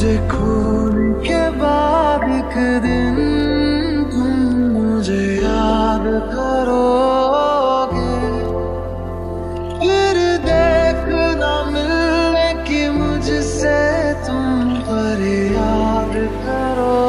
मुझे खून के बाद एक दिन तुम मुझे याद करोगे, फिर देखना मिलने की मुझसे तुम पर याद करोगे।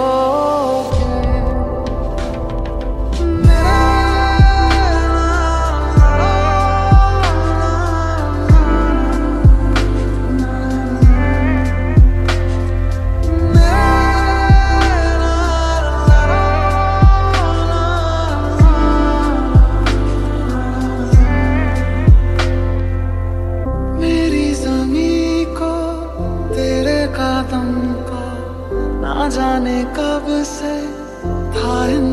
ना जाने कब से था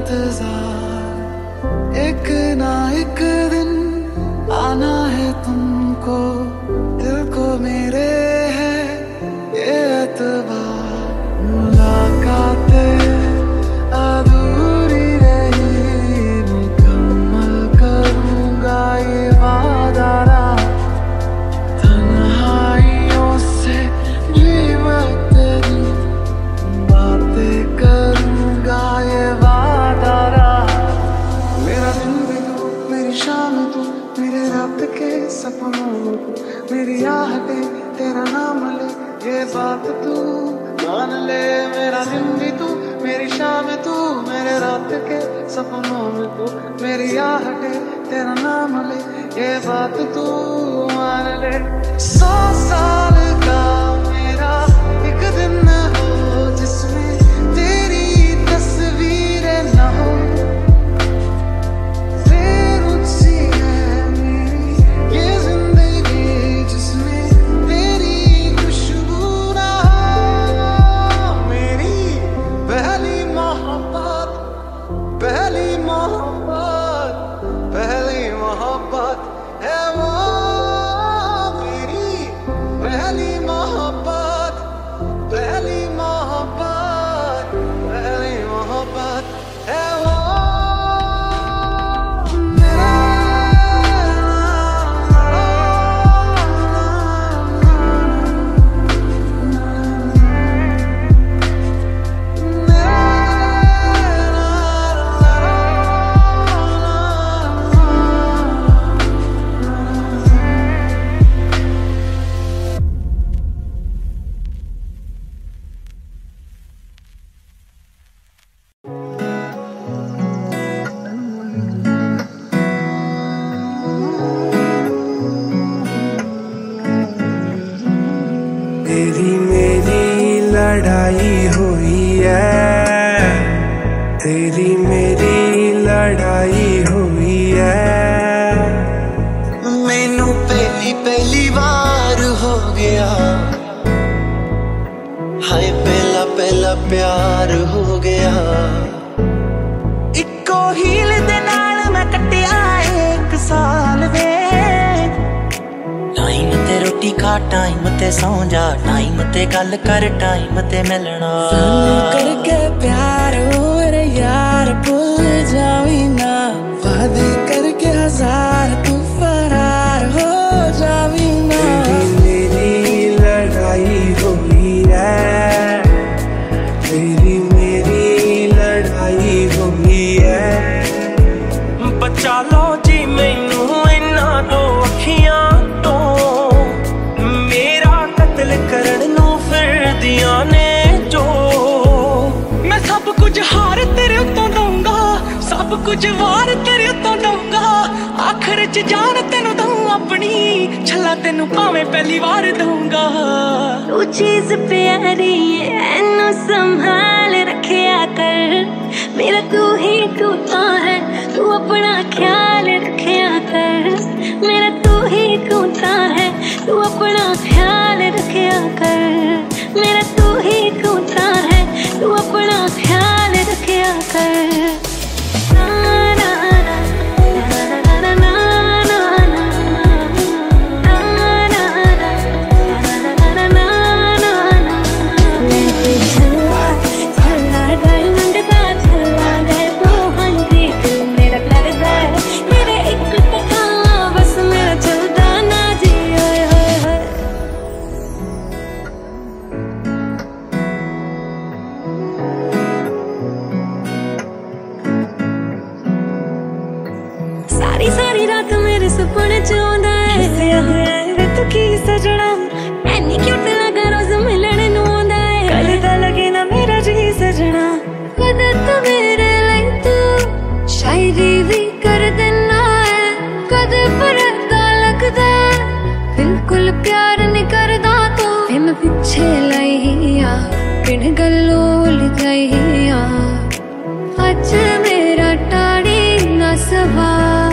इंतजार, एक ना एक दिन आना है तुमको, दिल को मेरे है ये एतबार। मुलाकातें अधूरी रही, मुकम्मल करूंगा ये वादा। तन्हाइयों से भी करूंगा ये वादा। मेरा दिन भी तू, मेरी शाम तू, मेरे रात के सपनों में तू, मेरी आहटें तेरा नाम ले, ये बात तू मान ले। मेरा दिन भी तू, मेरी शाम तू, मेरे रात के सपनों में तू, मेरी आहटें तेरा नाम ले, ये बात तू मान ले। 100 साल का मेरा एक दिन हो जिसमें तेरी मेरी लड़ाई हुई है, तेरी मेरी लड़ाई हुई है। मैनू पहली पहली बार हो गया, हाय पहला पहला प्यार हो गया। इको हील दे नाल मैं कटिया 1 साल वे। टाइम ते रोटी खा, टाइम ते सौ जा, टाइम ते गल कर, टाइम ते मिलना। करके प्यार और यार भूल जावी ना, वादे करके 1000 तू फरार हो जावी ना। तेरी मेरी लड़ाई हुई है, तेरी मेरी लड़ाई हुई है। बचा लो जी मैनू इन्ना दो अखियां तो, मेरा कत्ल करन नू फिरदियां ने जो। मैं सब कुछ हार तेरे उत्तों दूंगा, सब कुछ वार तेरे उत्तों दूंगा। आखिर च जान तेनू दूं अपनी, छला तेनू भावें पहली बार दूंगा। तू चीज प्यारी एनू संभाल रखिया कर, मेरा तू ही टूटा है, तू अपना ख्याल रखिया कर। मेरा तू ही टूटा है, तू अपना ख्याल रखिया कर। मेरा तू ही टूटा है, तू अपना ख्याल रखिया कर। बिन गल्लों लुकाइया अज मेरा टाड़ी ना सवा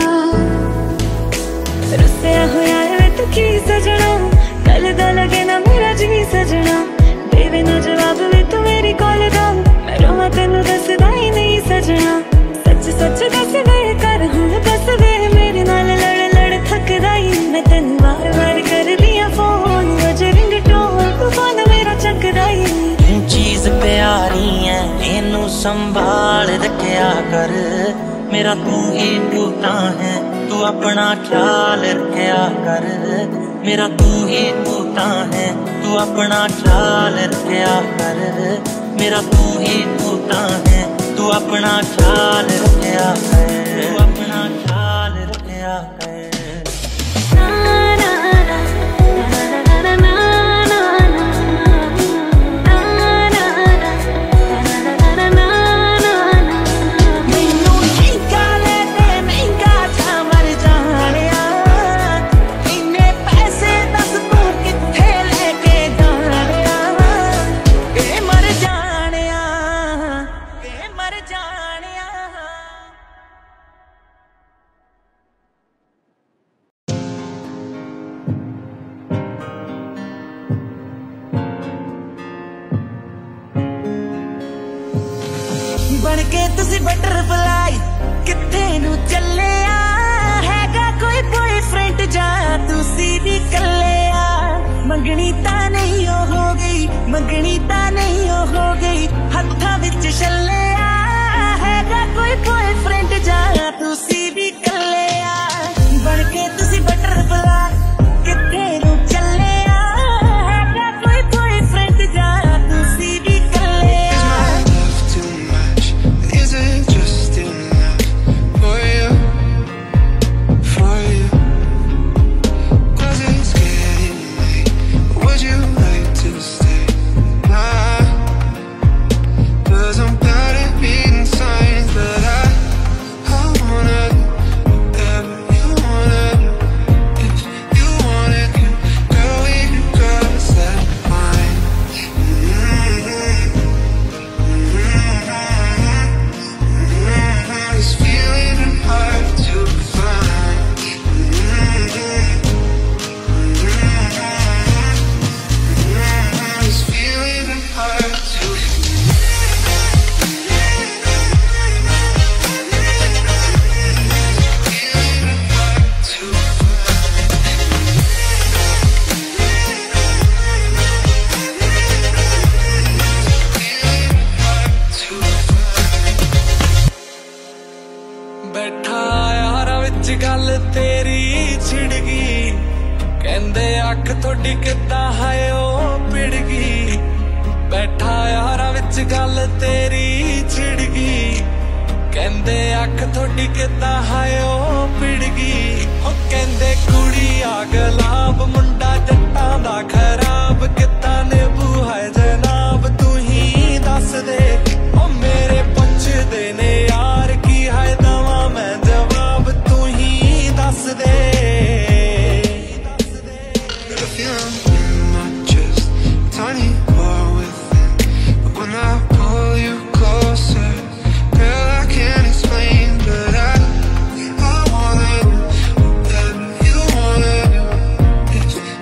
रुसिया होया वे तू की सजना गल दा लगे ना मेरा जी सजना देवे ना जवाब वे तू मेरी कॉल दा मैं रोवा तेनू दसदा ही नहीं सजना सच सच दस दे कर हुण दस दे मेरे नाल लड़ लड़ थकदा ही मैं तेनू बार बार कर दिया फोन वज रिंगटोन तू फोन मेरा चकदा ही चीज प्यारी है इनू संभाल रखया कर मेरा तू ही टूटा है तू अपना ख्याल रखया कर मेरा तू ही टूटा है तू अपना ख्याल रखया कर मेरा तू ही टूटा है तू अपना ख्याल रखया कर तू अपना ख्याल रखया कर बनके तुसी बटरफ्लाई किथे नू चले हैगा कोई बॉयफ्रेंड जा तुसी भी कले मंगनी ता नहीं हो गई मंगनी ता नहीं हो गई हत्था विच छले हैगा कोई बॉयफ्रेंड जा तुसी भी कले बनके तुसी बटरफ्लाई किथे नू चले हैगा कोई बॉयफ्रेंड जा तुसी भी कले बैठा यारा विच गल तेरी छिड़ गई कहंदे अख थोड़ी किदां है ओ पिड़ गई बैठा यारा विच गल तेरी छिड़ गई कहंदे अख थोड़ी किदां है ओ पिड़ गई ओ कहंदे कुड़ी आ गुलाब मुंडा जट्टां दा खराब किदां नेबू है जनाब तू ही दस दे ओ मेरे पुछदे ने यार की है दवा मैं जवाब तू ही दस दे Tiny war within, but when I pull you closer, girl, I can't explain, but I wanna do whatever you wanna do. If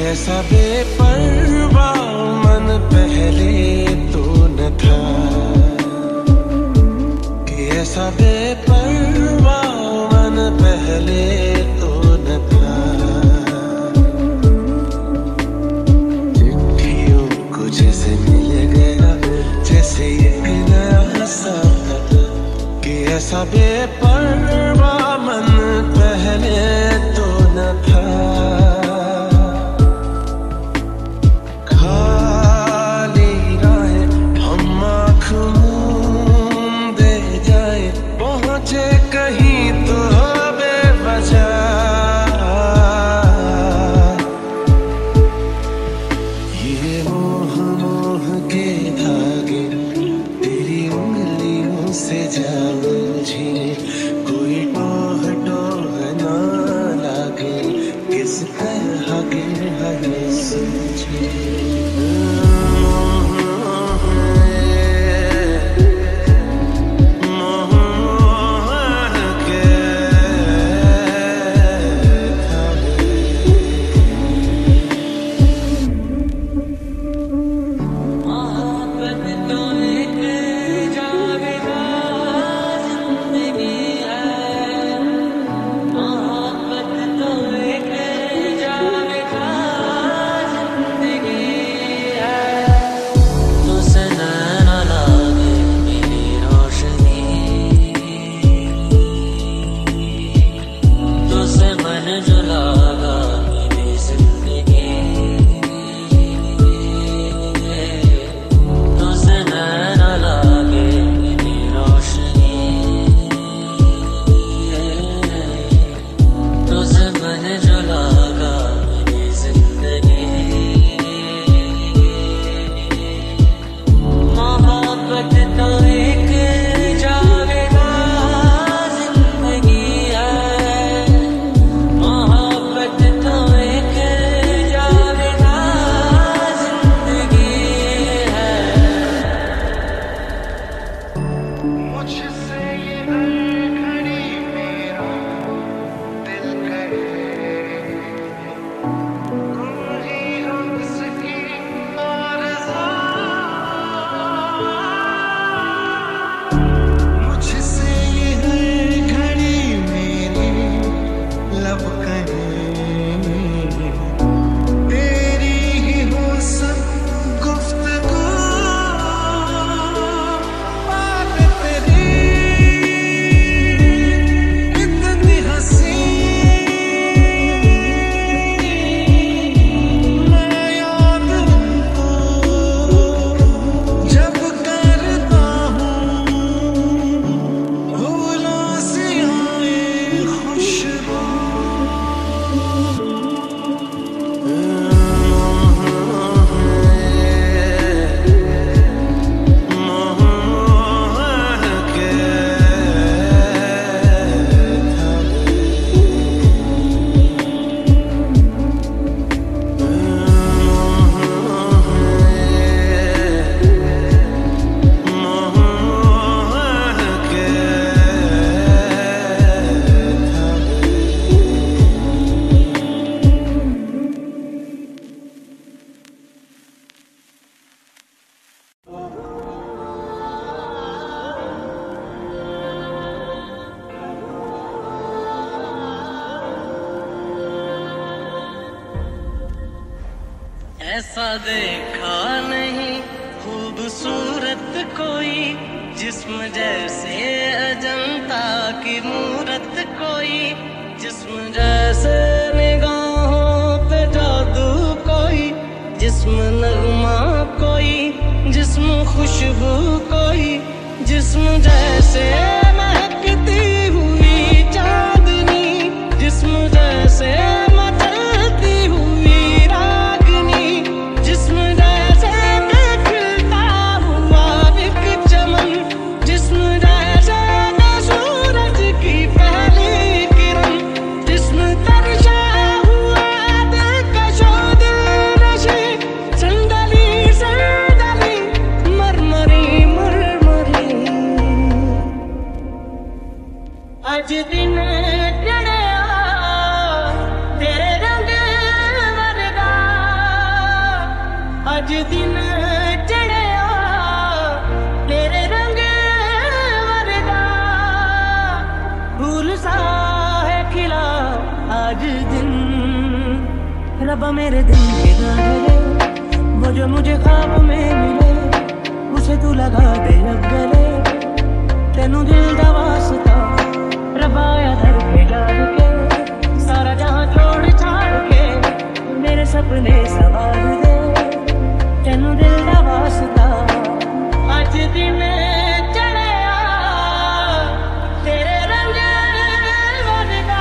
ऐसा बेपरवाह मन पहले तो न था, कि ऐसा बेपरवाह मन पहले तो न था। चिट्ठियों को जैसे मिल गया जैसे एक नया सफर, कि ऐसा बेपरवाह मन पहले तो न था। कहीं तो बेवजह ये मोह मोह के धागे तेरी उंगलियों से जा उलझे, कोई टोह टोह ना लागे, किस तरह गिर है सूझे। ऐसा देखा नहीं खूबसूरत कोई, जिस्म जैसे अजंता की मूरत कोई, जिस्म जैसे निगाहों पे जादू कोई, जिस्म नगमा कोई, जिस्म खुशबू कोई, जिस्म जैसे महकती हुई चांदनी, जिस्म जैसे दिन चढ़िया तेरे रंग वरदा फूल सा है खिला आज दिन रब्बा मेरे दिल के गाने वो जो मुझे ख्वाब में मिले उसे तू लगा दे अब गले तेनू दिल दा वास्ता रब्बा धर के डाल के सारा जहां छोड़ छाड़ के मेरे सपने सवार दे तेनू दिल दा वास्ता आज दिन चढ़िया तेरे रंग वरदा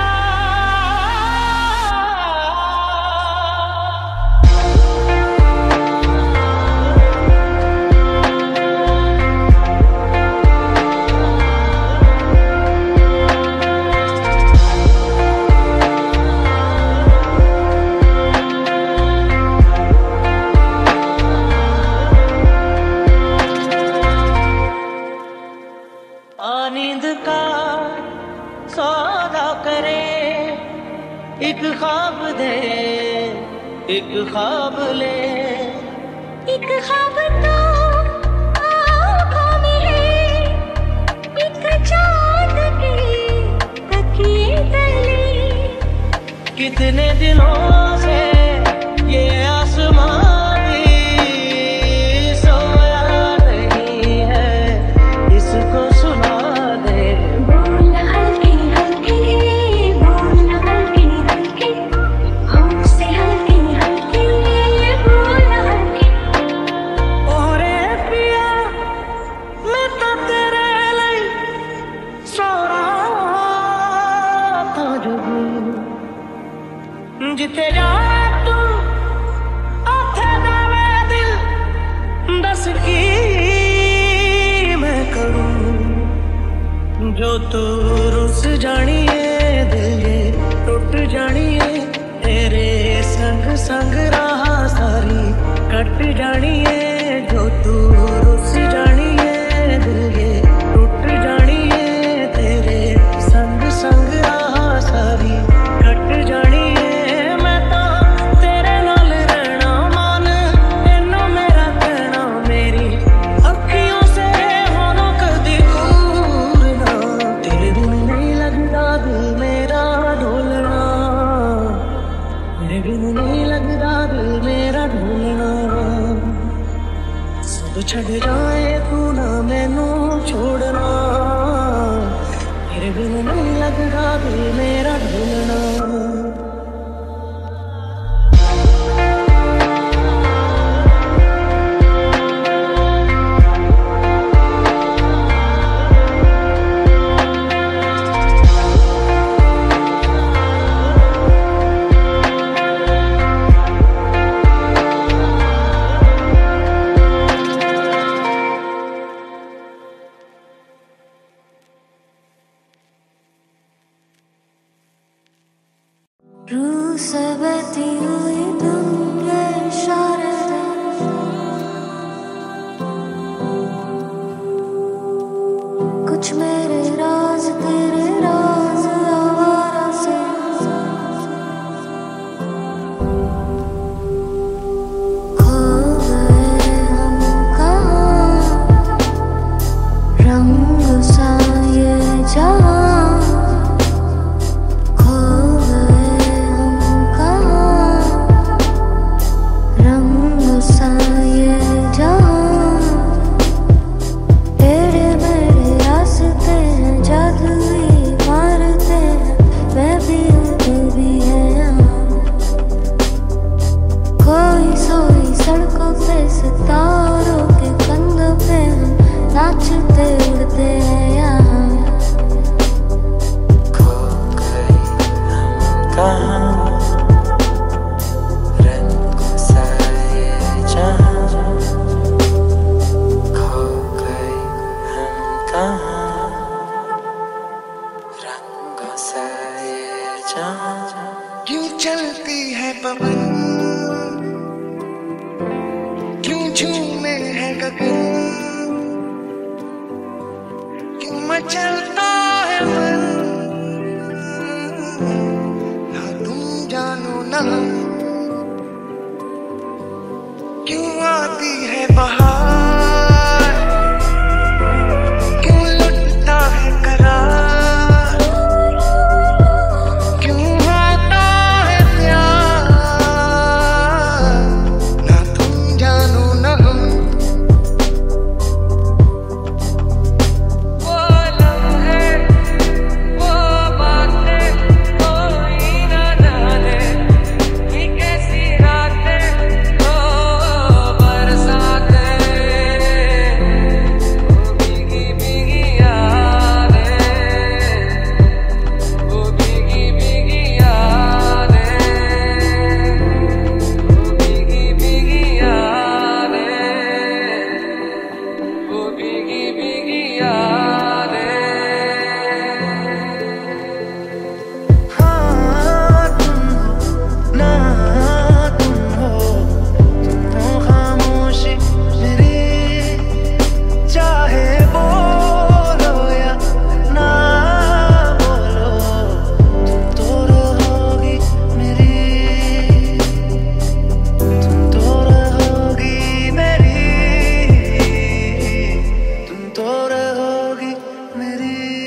नींद का सौदा करे एक ख्वाब दे एक ख्वाब ले एक ख्वाब तो आँखों में है एक चाँद के तकिए तले कितने दिनों से ये आसमान भी सोया नहीं है इसको सुना दे बोल हल्के हल्के बोल हल्के हल्के हमसे हल्के हल्के बोल हल्के ओरे पिया मैं तो तेरे लिए सो रहा था जब जिथे जा तू उथे जावे दिल दस की मैं करूं जो तू रुस जानिए दिल ये टूट जानिए तेरे संग संग रहा सारी कट जानिए जो तू रुस जानिए दिल ये टूट जानिए तेरे संग संग रहा सारी कट जानिए मैं तो तेरे नाल रहना मान तेनू मेरा कहना मेरी अखियों से होना कदी दूर ना तेरे बिन नहीं लगता दिल मेरा ढोलना तेरे बिन नहीं लगता दिल मेरा ढोलना सब छड़ जाए तू ना मैनू छोड़ना तेरे बिन नहीं लगता दिल मेरा ढोलना बेबहार क्यों लुटता है करार, क्यों होता है प्यार, ना तुम जानो ना हम। वो लम्हे वो बातें कोई ना जाने कि कैसी रातें वो बरसातें, वो भीगी भीगी यादें, वो भीगी भीगी यादें, वो भीगी भीगी यादें, वो भीगी भीगी यादें। हाँ तुम हो ना तुम हो खामोशी मेरी, चाहे बोलो या ना बोलो तुम तो रहोगी मेरी, तुम तो रहोगी मेरी, तुम तो रहोगी मेरी।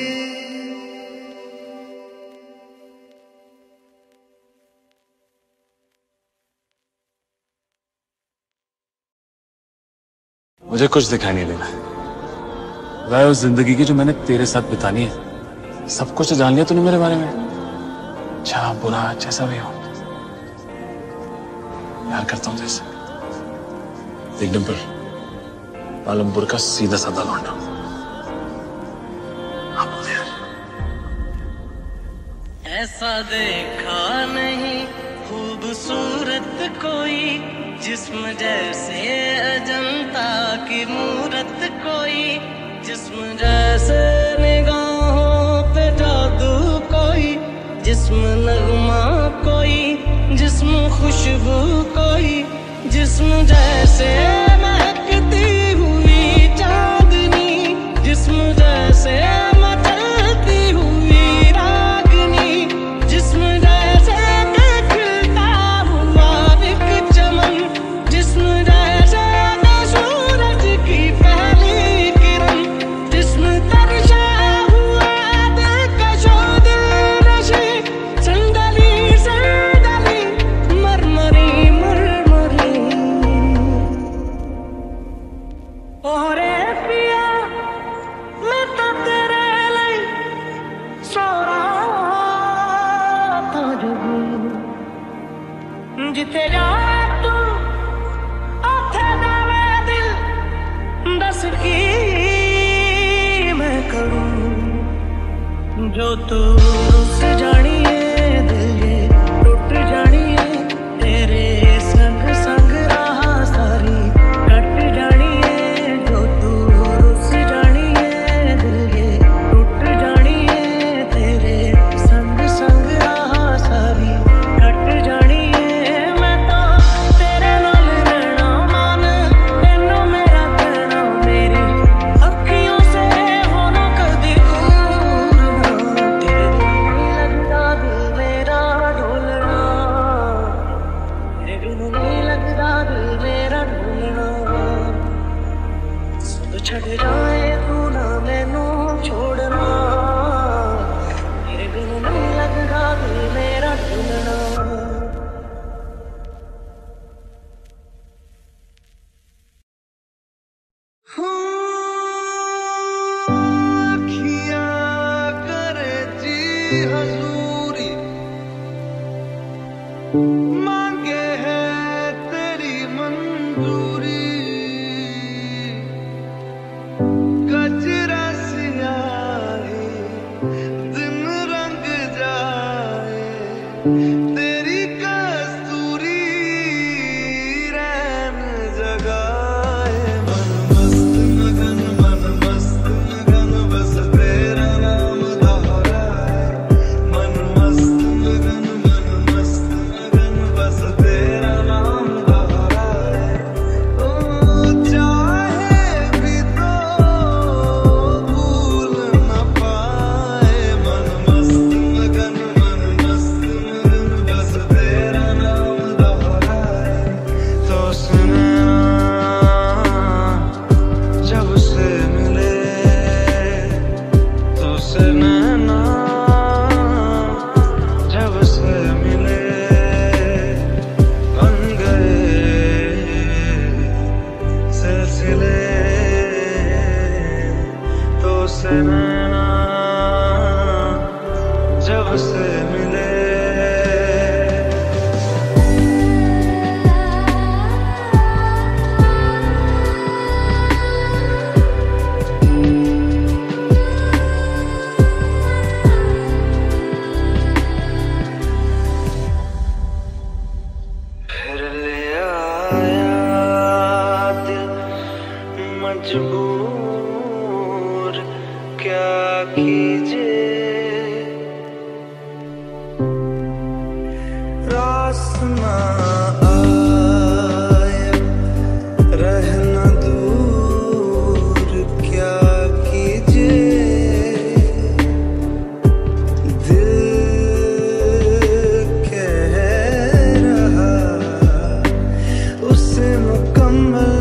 मुझे कुछ दिखाई नहीं देना। राय उस जिंदगी की जो मैंने तेरे साथ बितानी है, सब कुछ जान लिया तूने मेरे बारे में, अच्छा बुरा जैसा भी हो। प्यार करता हूँ जैसे। देख डिंपल, पालमपुर का सीधा साधा लौंडा। हाँ बोल यार। ऐसा देखा नहीं खूबसूरत कोई, जिस्म जैसे अजंता की मूरत कोई, जिस्म जैसे निगाहों पे जादू कोई, जिस्म नगमा कोई, जिस्म खुशबू कोई, जिस्म जैसे महकती हुई चांदनी, जिस्म जैसे मचलती हुई रागनी, जिस्म जैसे खिलता हुआ एक चमन, जिस्म जैसे सूरज की पहली किरण, जिस्म तरशा हुआ दिलकशो दिलनशी, संदली संदली मरमरी मरमरी। ओरे पिया मैं तो तेरे लिए सो रहा था जब, जिथे जा तू उथे जावे दिल, दस की मैं करूं जो तू रुस जानी है, दिल ये टूट जानी है, तेरे संग संग रहा सारी कट जानी है, जो तू रुस जानी है, दिल ये टूट जानी है, तेरे संग संग रहा सारी कट जानी है। मैं तो तेरे नाल रहना मान, तेनों मेरा कहना मेरी अखियों से होना कदी दूर ना, तेरे बिन नहीं लगता दिल मेरा ढोलना, तेरे बिन नहीं लगता दिल मेरा ढोलना। सब छड़ जाए तू ना मैनू छोड़ना, तेरे बिन नहीं लगता दिल मेरा ढोलना। अखियाँ करे जी हजूरी, मांगे है तेरी मंजूरी, कचरा सियाही दिन रंग जाए, तेरी कस्तूरी रैन जगाए। मन मस्त मगन बस तेरा नाम दोहराए, मन मस्त मगन बस तेरा नाम दोहराए। मजबूर क्या कीजिए। रास्ता आया रहना दूर क्या कीजिए। दिल कह रहा उसे मुकम्मल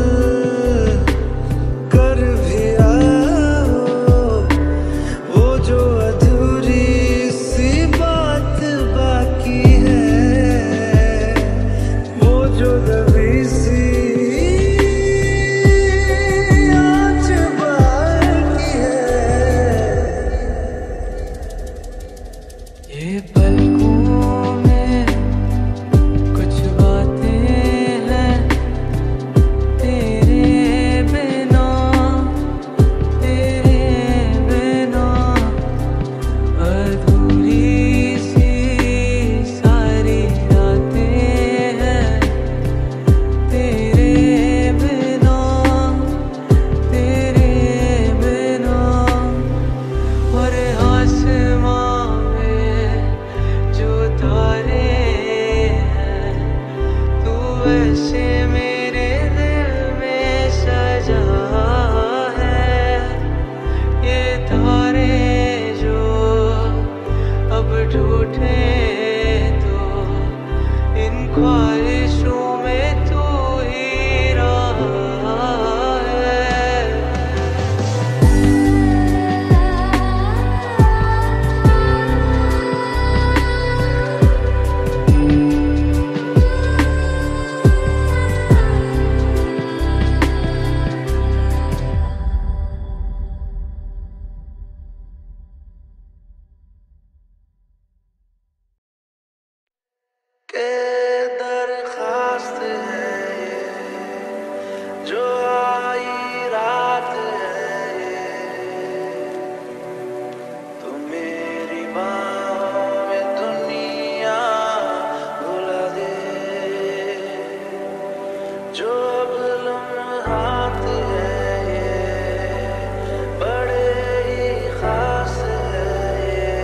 कर भी आओ। वो जो अधूरी सी बात बाकी है, वो जो दबी सी आँच बाकी है। ये पलकों में कुछ बातें हैं तेरे बिना अधूरी सी सारी रातें हैं तेरे बिना और आसमां में जो तारे हैं तू वैसे मेरे दिल में सजा है। ये तारे जो अब टूटे तो इन ख्वाहिशों में तू ही रहा है। के दरखास्त है ये जो आई रात है ये, तो मेरी बाहों में दुनिया भुला दे। जो अब लम्हात है ये बड़े ही खास है ये,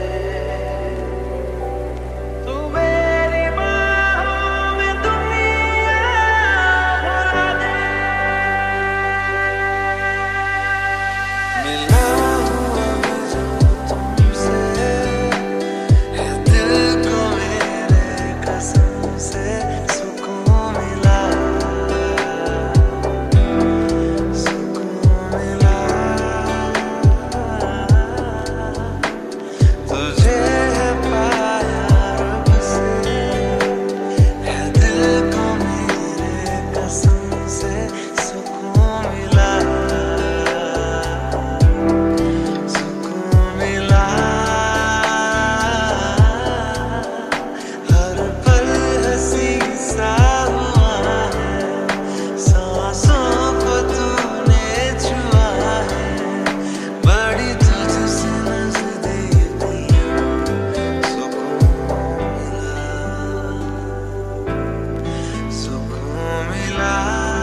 तू मेरी बाहों में दुनिया भुला दे। मिला हूँ अब जो तुमसे है दिल को मेरे कसम से सुकून मिला। तुझे है पाया रब से है दिल को मेरे कसम से सुकून मिला। हर पल हंसी सा हुआ है, सांसों को तूने छुआ है। बड़ी तुझसे नजदीकी सुकून मिला।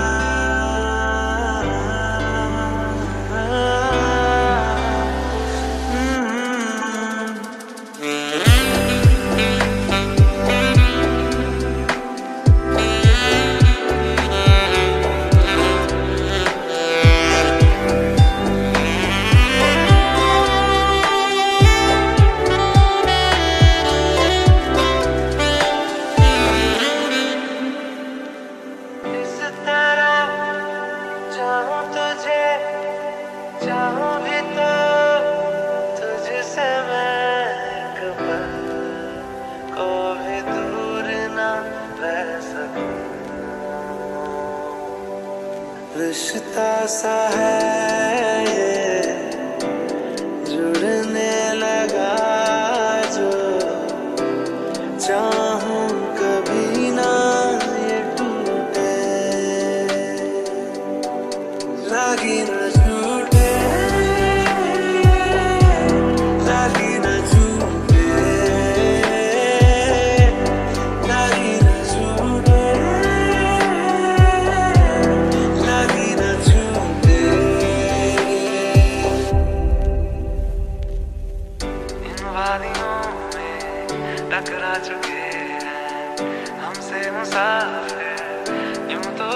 इस तरह चाहूं तुझे, चाहूं भी तो तुझसे मैं एक पल को भी दूर ना रह सकूं। रिश्ता सा है ये जुड़ने लगा जो, चाहूं कभी ना ये टूटे। लागी न झूठे, लागी न झूठे, लागी न झूठे, लागी न झूठे।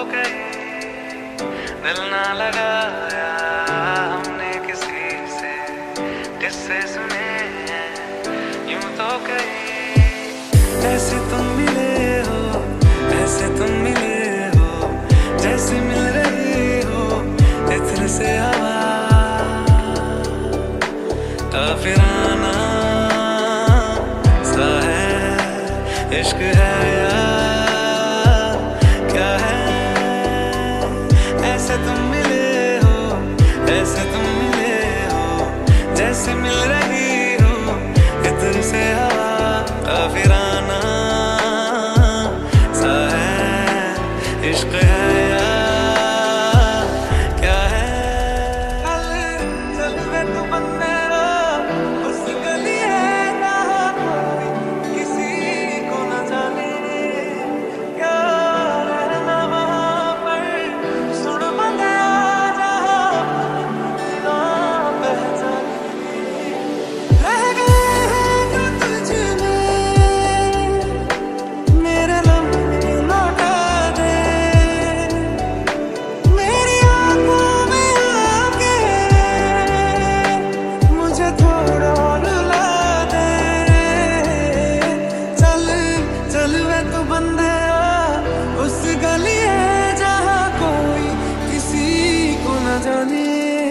कहीं दिल ना लगाया हमने किसी से, किससे सुने यूं तो कहीं। ऐसे तुम मिले हो, ऐसे तुम मिले हो, जैसे मिल रही हो इत्र से हवा। काफिराना सा है इश्क है या क्या है। ऐसे तुम मिले हो, ऐसे तुम मिले हो, जैसे मिल रही हो इत्र से हवा। काफिराना सा है इश्क है या क्या है। चल वे तू बंदे उस गली है ना कोई किसी को न जाने क्या रहना वहाँ पर। सुन बंदे जहाँ ना पहचाने रह गए हैं जो तुझ में मेरे लम्हे लौटा दे। मेरी आँखों में आके मुझे थोड़ा रुला दे। चल चल वे तू बंदे उस गली है जहाँ कोई किसी को न जाने।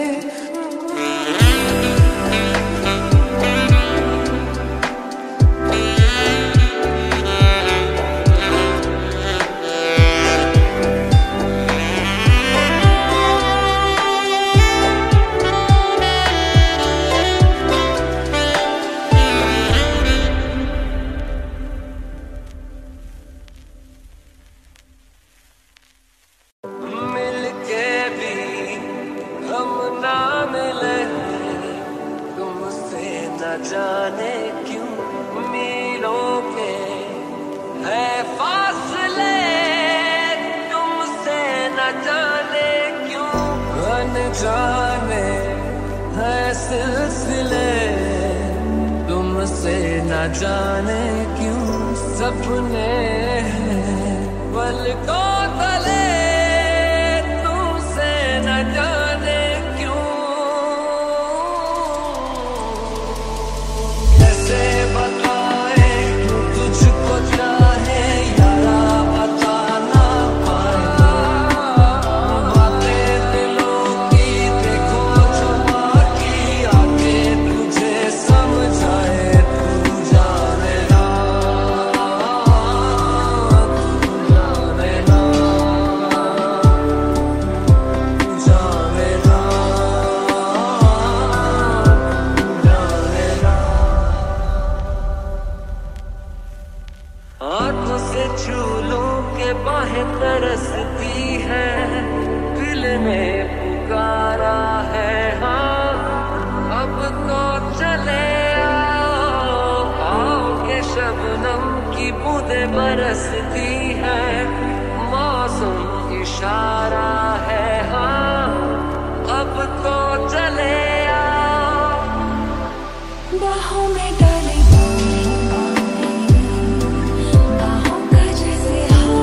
मिलके भी हम ना मिले, तुमसे न जाने क्यों मीलों के है फासले। तुमसे न जाने क्यों अनजाने है सिलसिले। तुमसे न जाने क्यों सपने हैं पलकों तले। तुमसे न जाने क्यों कैसे बताए क्यों तुझको चाहे यारा बता ना पाए। बातें दिलों की देखो छुपा की आके तुझे समझाए। तू जाने ना, तू जाने ना, तू जाने ना, तू जाने ना। हाथों से छू लूं के बाहें तरसती है, दिल ने पुकारा है हाँ। अब तो चले आओ, आओ के शबनम की बूंदें बरसती है। मौसम इशारा है हाँ, अब तो चले आओ। बाहों में डाले बाहों का जैसे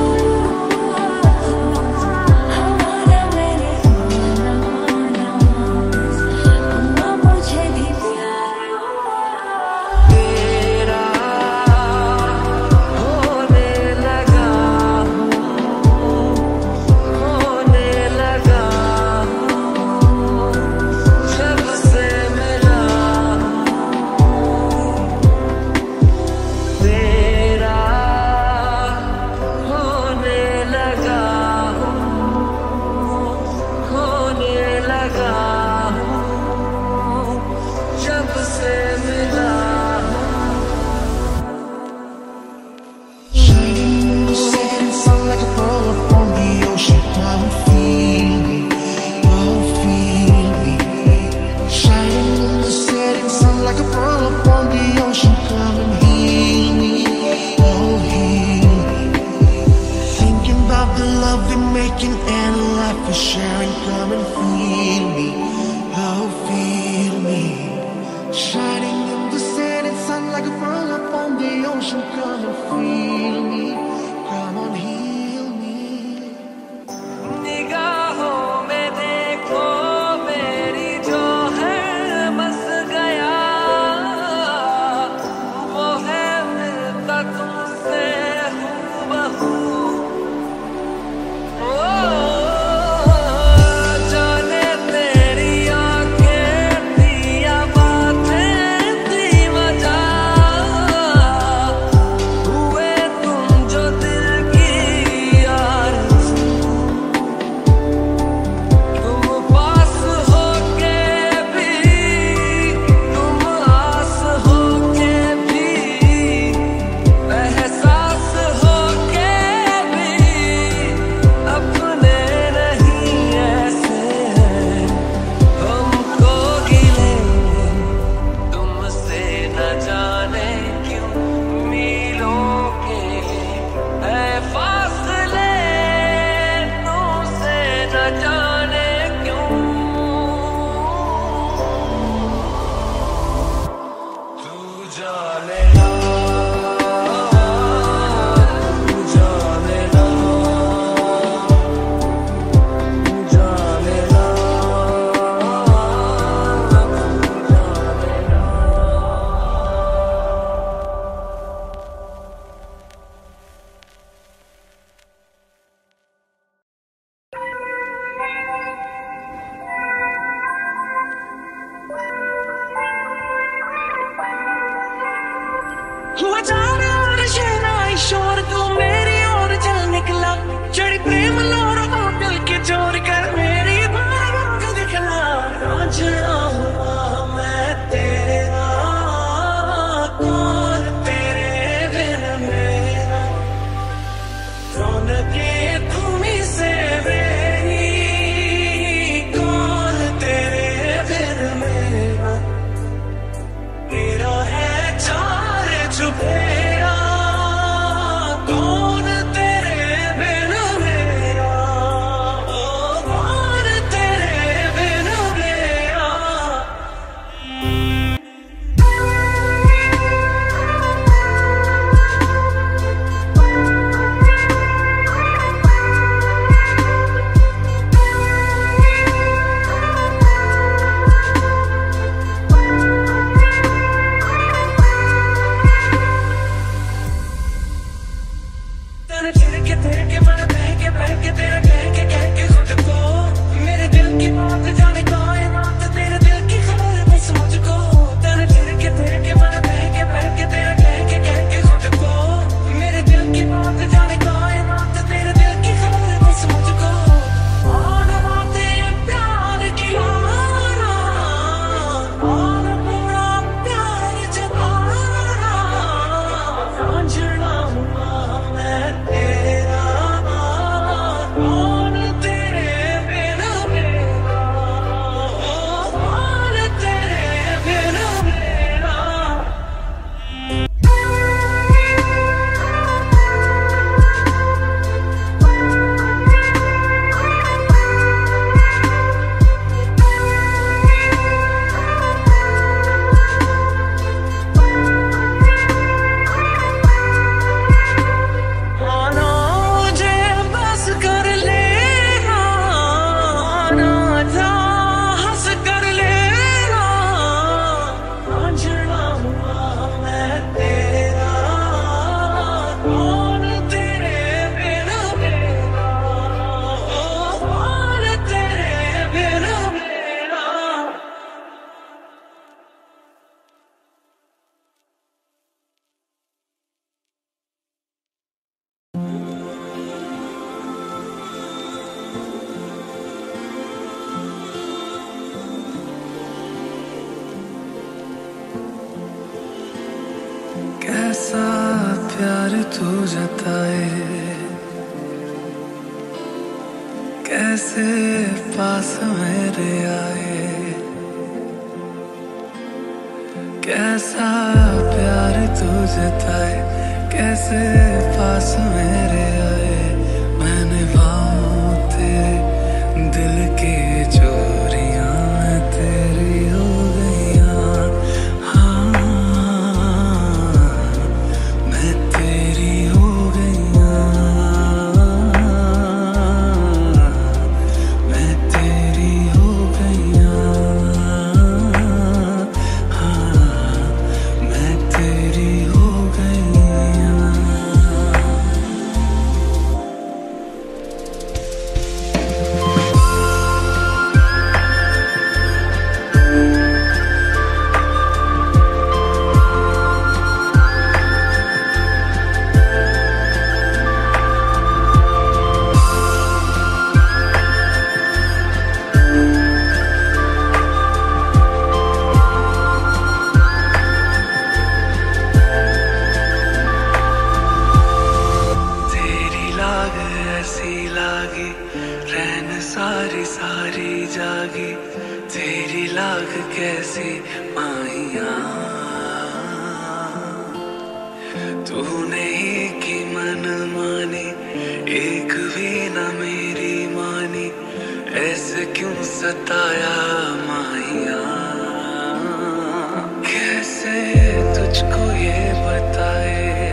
हमारा मैंने माना मुझे भी प्यार तेरा होने लगा हूँ, होने लगा हूँ, जब से मिला तेरा होने लगा हूँ, होने लगा हूँ, जब से मिला। Setting sun like a pearl upon the ocean. Come feel me, oh feel me. Shining in the setting sun like a pearl upon the ocean. Come and heal me, oh heal me. Thinking about the love we're making and a life we're sharing. Come and feel me, oh feel me. Shining in the setting sun like a pearl upon the ocean. Come and feel me, come on heal me. प्यार तू जताए, कैसे पास मेरे आए, कैसा प्यार तू जताए, कैसे पास मेरे आए। मैंने निभाऊं तेरे दिल की चोरियां, मैं तेरी हो गईयां। हाँ, मैं तेरी हो गईयां, मैं तेरी हो गईयां। हाँ, मैं तेरी हो गईयां। ऐसी लागी रैन सारी सारी जागी, तेरी लाग कैसी माहिया। तूने ही की मन मानी, एक भी न मेरी मानी, ऐसे क्यों सताया माहिया। कैसे तुझको ये बताए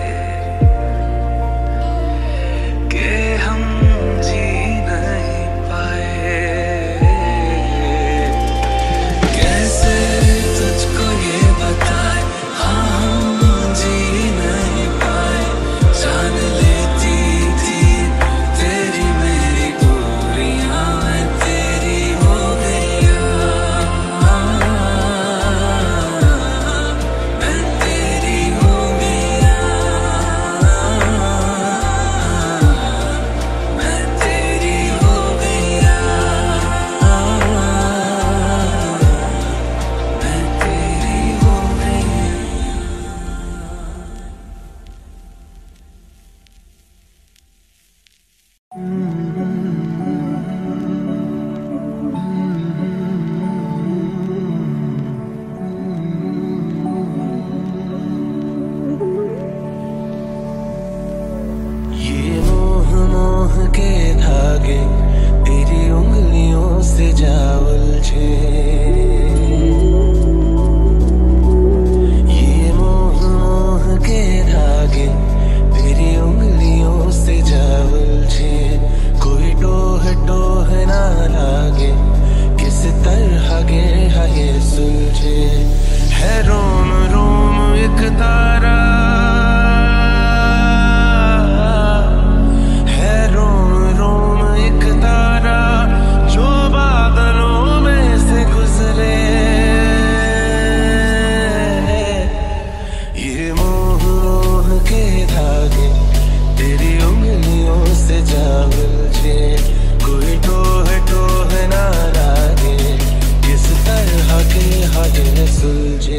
के धागे तेरी उंगलियों से जा उलझे। ये मोह मोह के धागे तेरी उंगलियों से जा उलझे। कोई टोह टोह ना लागे, किस तरह गे ये सुलझे। है रोम रोम एक तारा, कोई टोह टोह ना लागे, किस तरह के हजे सुलझे।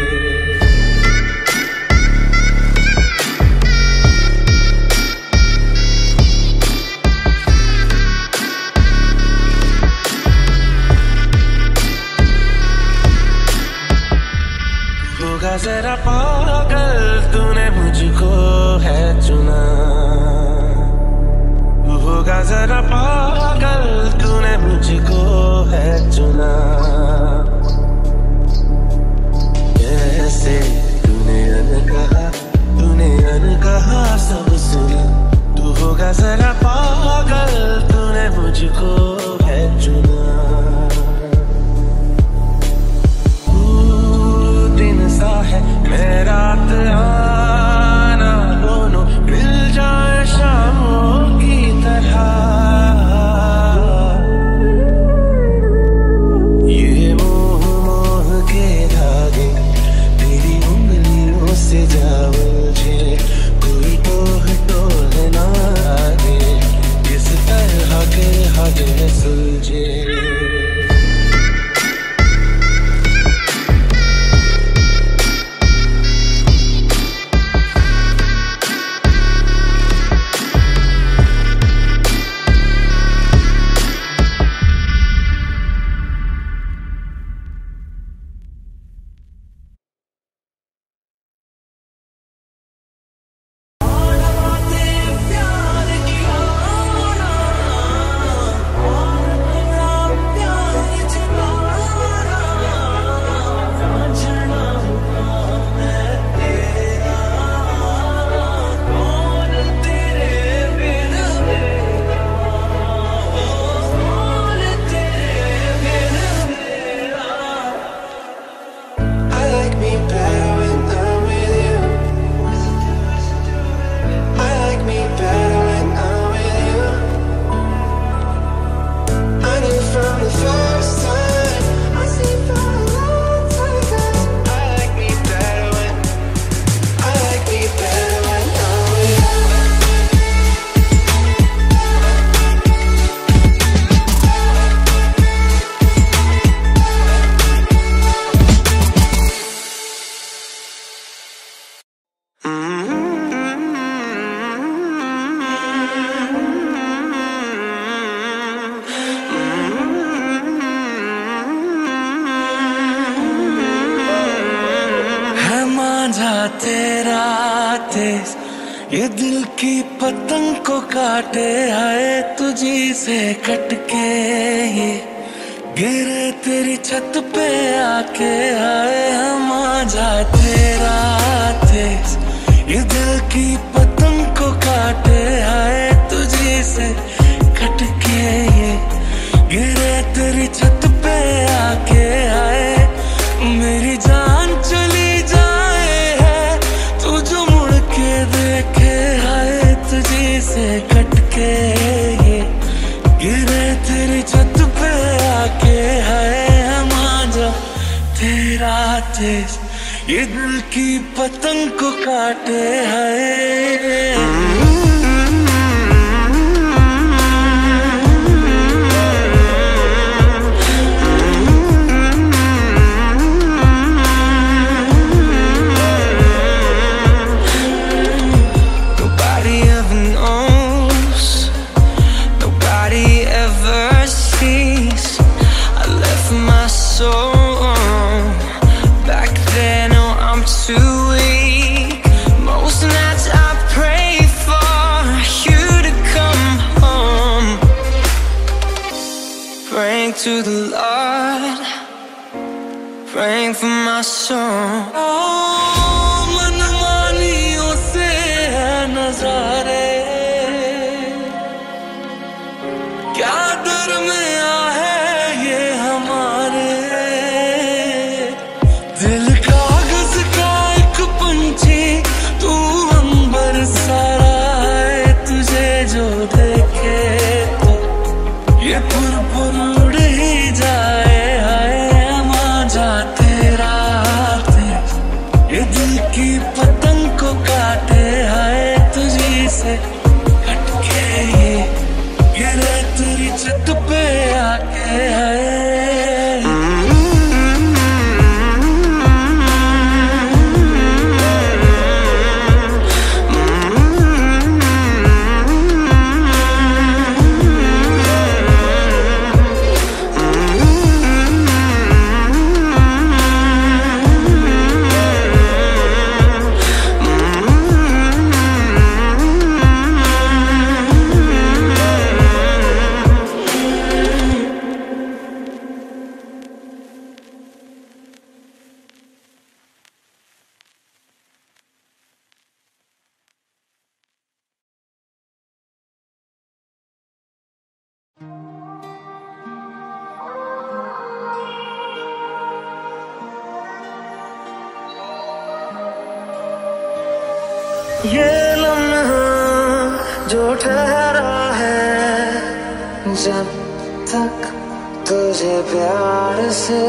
होगा जरा पागल तूने मुझको है चुना, होगा जरा पागल तूने मुझको है चुना। कैसे तूने अनकहा सब सुना। तू होगा जरा पागल तूने मुझको है चुना। तू दिन सा है मैं रात आना, दोनों मिल जाए शामों की तरह। ये दिल की पतंग को काटे आए तुझी से कटके, ये गिरे तेरी छत पे आके आए हम आजा तेरा तेज। ये दिल की पतंग को काटे आए तुझी से कटके, ये गिरे तेरी छत पे आके आए। मेरी जान चली जाए है तू जो मुड़ के देखे आए तुझी से कटके, ये गिरे तेरी छत पे आके आए हम आजा तेरा तेज। ये दिल की पतंग को काटे है। To the Lord, praying for my soul. मनमानियों से है नजारे, क्या दरमिया है ये हमारे। दिल कागज का एक पंछी तू अंबर सारा है, तुझे जो देखे तो ये पुरपुर जाए हाय मांझा तेरा तेज। ये दिल की पतंग को काटे हाय तुझी से कटके, ये गिरे तेरी छत पे आके हाय। ये लम्हा जो ठहरा है, जब तक तुझे प्यार से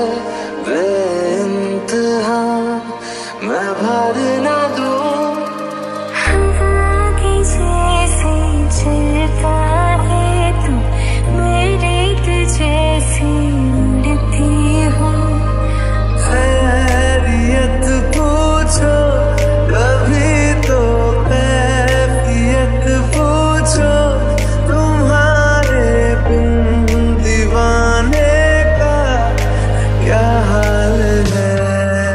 बेइंतहा मैं भर ना दूं। हवा की जैसे चलता है तू, मेरी तुझसे उड़ती हूँ। खैरियत पूछो कभी तो कैफियत पूछो, तुम्हारे बिन दीवाने का क्या हाल है।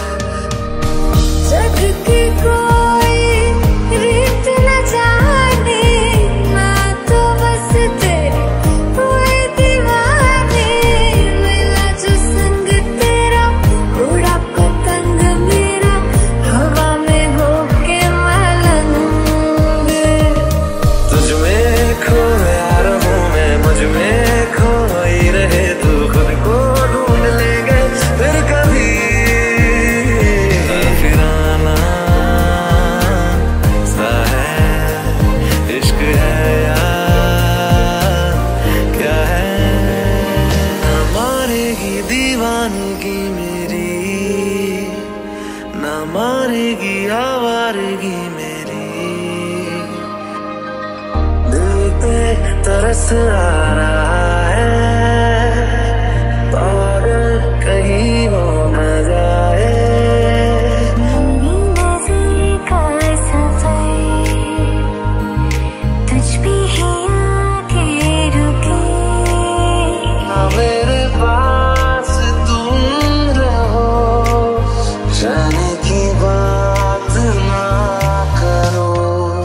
जग की कोई रीत न जाने, मैं तो बस तेरी कोई दीवानी। मेरा जो संग तेरा उड़ा पतंग मेरा, हवा में होके मलंग। तुझ में खोया रहूं मैं, मुझ में खोई रहे तू, खुद को ढूंढ लेंगे फिर कभी। फिराना सा है इश्क है या क्या है। ना मारेगी दीवानगी मेरी, ना मारेगी आवारगी मेरी। दिल पे तरस आ रहा है, पागल कहीं हो न जाए। मेरी नज़र का सफर तुझ पे ही आके रुके। मेरे पास तुम रहो, जाने की बात ना करो।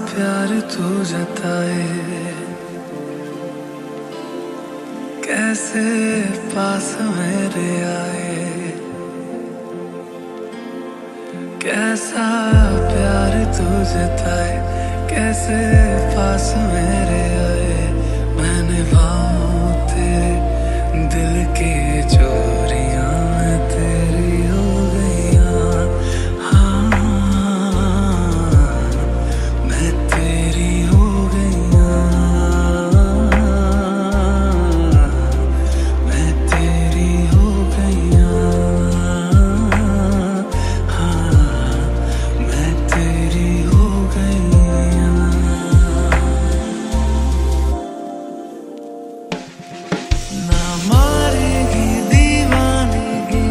प्यार तू जताए, कैसे पास मेरे आए, कैसा प्यार तू जताए, कैसे पास मेरे आए। मैंने निभाऊं तेरे दिल की चोरियां तेरी हो गईयां, हाँ मैं तेरी हो गईयां, मैं तेरी हो गईयां, हाँ मैं तेरी हो गईयां। ना मारेगी दीवानगी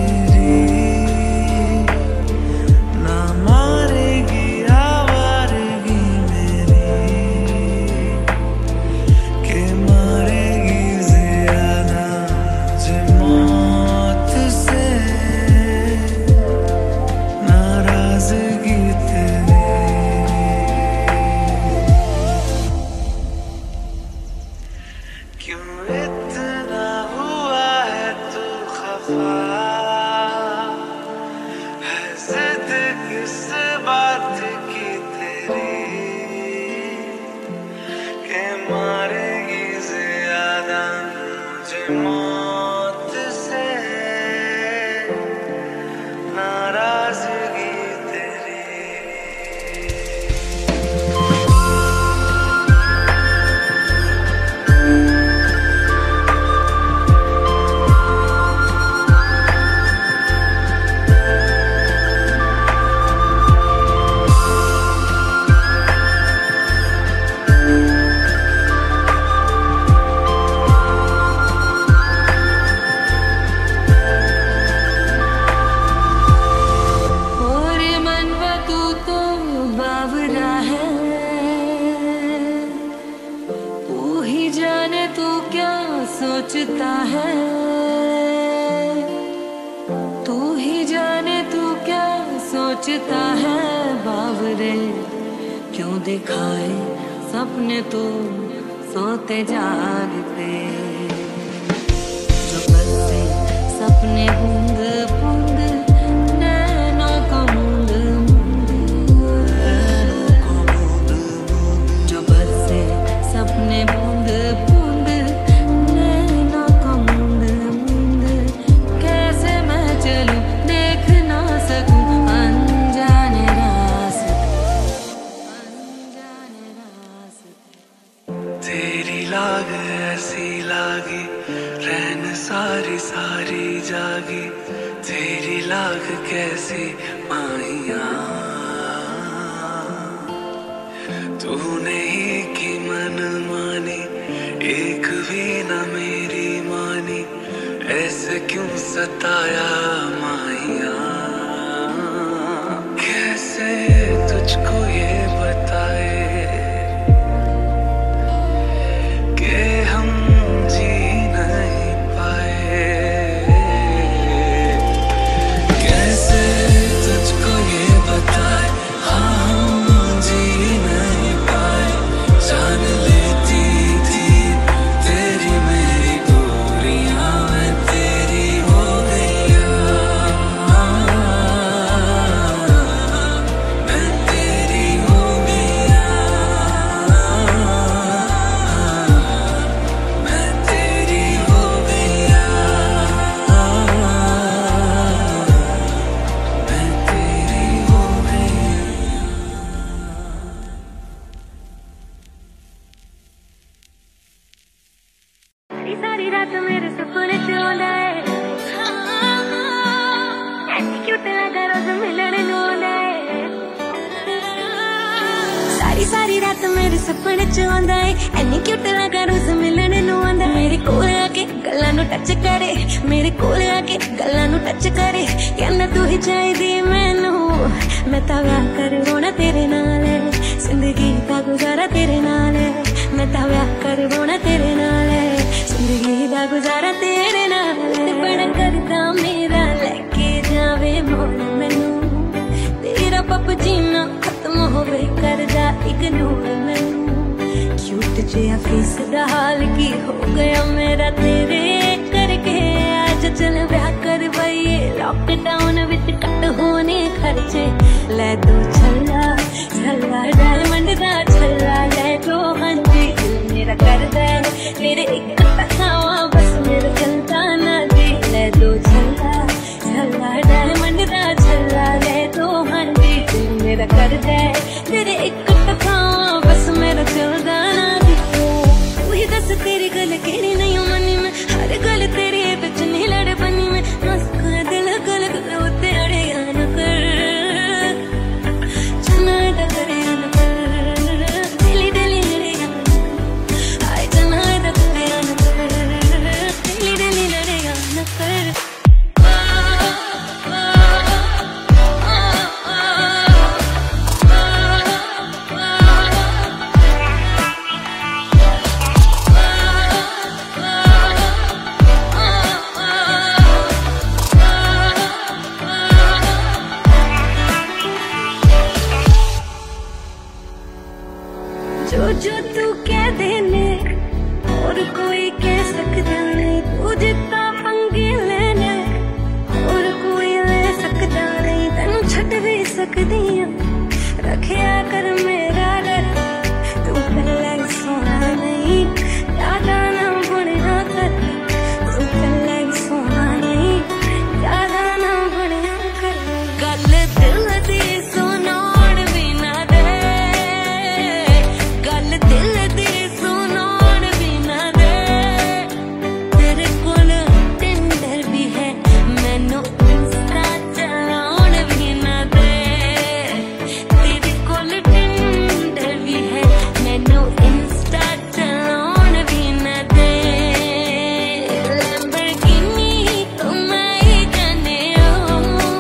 मेरी, ना मारेगी आवारगी मेरी, के मारेगी ज़ियादा मुझे मौत से, नाराज़गी तेरी। क्यों इतना हुआ है तू खफा, है जिद किस बात की तेरी, के मारेगी ज़्यादा मुझे मौत से, नाराज़गी तेरी। और मनवा तू तो बावरा है, तू ही जाने तू क्या सोचता है, तू ही जाने तू क्या सोचता है। बावरे क्यों दिखाए सपने तू सोते जागते, जो बसे सपने बूंद बूंद नैनों को मूंद मूंद, जो बसे सपने बूंद बूंद नैनों को मूंद मूंद, कैसे मैं चलूं देख ना सकूं अनजाने रास्ते, अनजाने रास्ते। तेरी लाग ऐसी लागी रहन सारी सारी जागी, तेरी लाग कैसी माहिया, तूने ही की मन मानी एक भी न मेरी मानी, ऐसे क्यों सताया माहिया। कैसे तुझको ये बताए कि हम जी नहीं पाए, कैसे तुझको ये बताए हाँ हम जी नहीं पाए। जान लेती थी तेरी मेरी दूरियां, मैं तेरी हो गईयां, मैं तेरी हो गईयां, मैं तेरी हो गईयां, मैं तेरी हो गईयां। सारी रात मेरे सपने च आंदा है, ऐसी क्यों लगा रोज मिलण नूं आंदा है। सारी रात मेरे सपने च आंदा है, ऐनी क्यूट लगा रोज मिलण नूं आंदा। मेरे कोल आके गल्लां नूं टच करे, मेरे कोल आके गल्लां नूं टच करे, कहंदा तू ही चाहिदी मैनूं, मैं तां विआह करवाउणा तेरे नाल, जिंदगी दा गुजारा तेरे नाल, मैं तां विआह करवाउणा तेरे नाल, जिंदगी दा गुजारा तेरे नाल। बड़ा करदा मेरा लेके जावे मोड़ मैनूं, तेरा पप जीना खत्म होवे करदा इग्नोर मैनू क्यूट जिहा फेस दा हाल की हो गया मेरा तेरे करके आज चल ब्याह करवाइए लॉकडाउन विच कट होने खर्चे ले दो छल्ला छल्ला डायमंड दा छल्ला ले दो हाँ जी दिल मेरा करदा है तेरे एक तकावा बस मेरा चलता ना जी ले दो छल्ला छल्ला डायमंड दा छल्ला ले दो हाँ जी दिल मेरा करदा है तेरे एक तकावा बस मेरा चलता ना जी वही दस तेरी गल केड़ी नहीं मनी में हर गल तेरी बिच नहीं लड़ बनी में मस्का दिल गल उते अड़े न कर चना डरे न कर दिली दिली लड़े आए चना डरे न कर दिली दिली लड़े न कर जो तू कह देने और कोई कह सकता नहीं तू जितना पंगे लेने और कोई ले सकता नहीं तेनू छड़ भी सकती हूँ रखिया कर मेरा डर तू पहले सोना नहीं ज्यादा ना बुनिया कर तू पहले सोना नहीं ज्यादा ना बुनिया कर गल दिल दी सुनाउण भी ना दे गल दिल दी सुनाउण भी ना दे तेरे कोल टिंडर भी है मैनू इंस्टा चलाउण भी ना दे तेरे कोल टिंडर भी है मैनू इंस्टा चलाउण भी ना दे लैम्बोर्गिनी तुम्हारी जाने ओ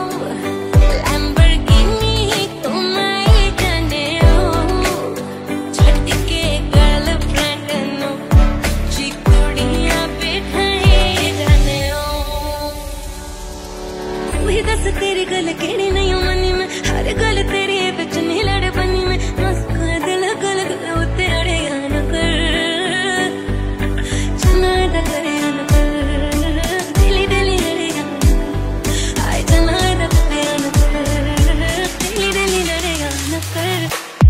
लैम्बोर्गिनी तुम्हारी जाने ओ छड़ के गर्लफ्रेंड नू जी कुड़ियां बैठाई जाने ओ वही दस तेरी गल केड़ी नहीं मनी में हर गल तेरी बिच नहीं लड़ बनी में मस्का दिल गल उते अड़े न कर चना डरे न कर दिली दिली लड़े आए चना डरे न कर दिली दिली लड़े न कर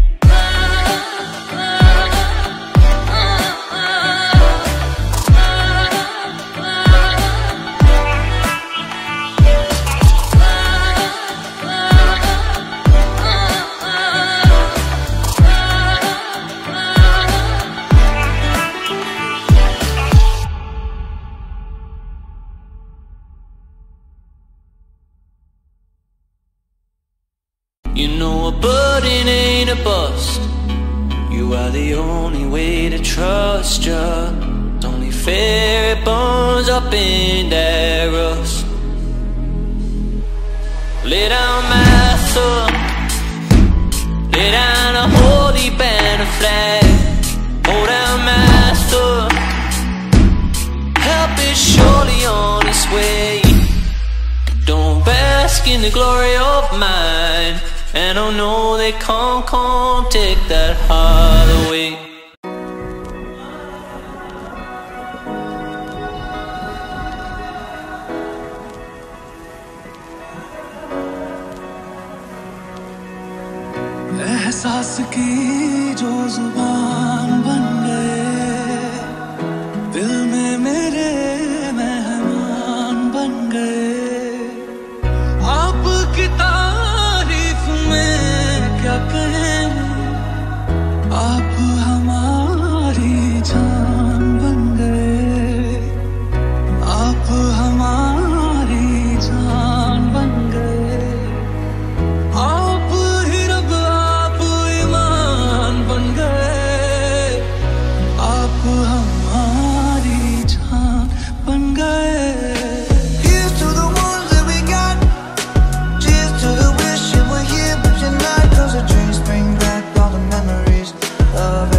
You know a burden ain't a bust. You are the only way to trust ya. It's only fair it burns up in that rust. Lay down master, lay down a holy banner flag. Hold down master, help is surely on its way. Don't bask in the glory of mine. And I know they can't take that heart away. एहसास की जो जुबान बन गए दिल में मेरे मेहमान बन गए आपकी तारीफ में क्या कहें आप हमारी जान बन गए आप हमारी जान बन गए आप ही रब आप ईमान बन गए आप हमारी जान बन गए Dreams bring back all the memories of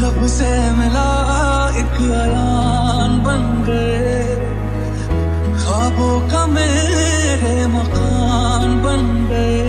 लब से मिला एक अयान बन गए, ख्वाबों का मेरे मकान बन गए।